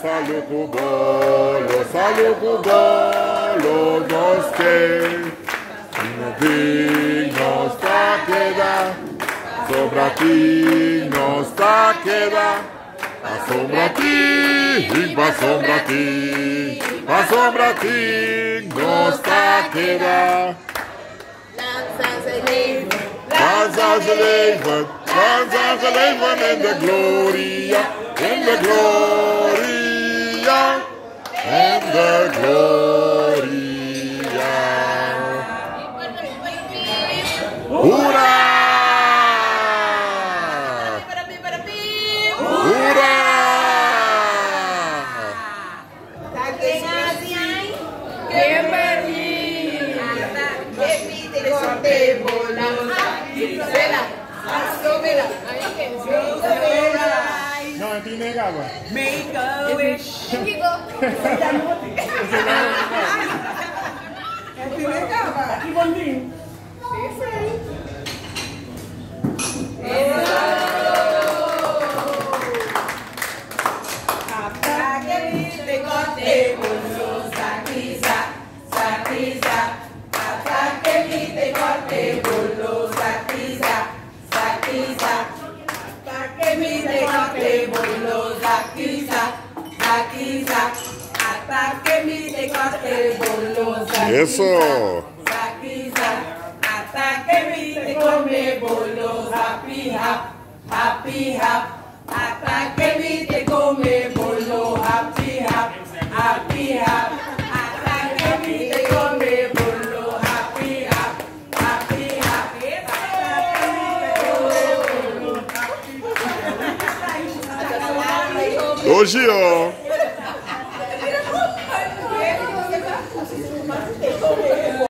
salukubolo noste. Nos queda, sobre ti nos queda, asombra ti, asombra ti, nos queda. Danza ze leven in de gloria, in de gloria, in de gloria. Hoera! Hoera! No, hindi negaba. Make a wish. Hindi ko. Hindi negaba. Ibon din. Eso. Ataque mi te come bolo, happy hap, happy hap. Ataque mi te come bolo, happy hap, happy hap. Ataque mi te come bolo, happy hap, happy hap. Hoje, ó.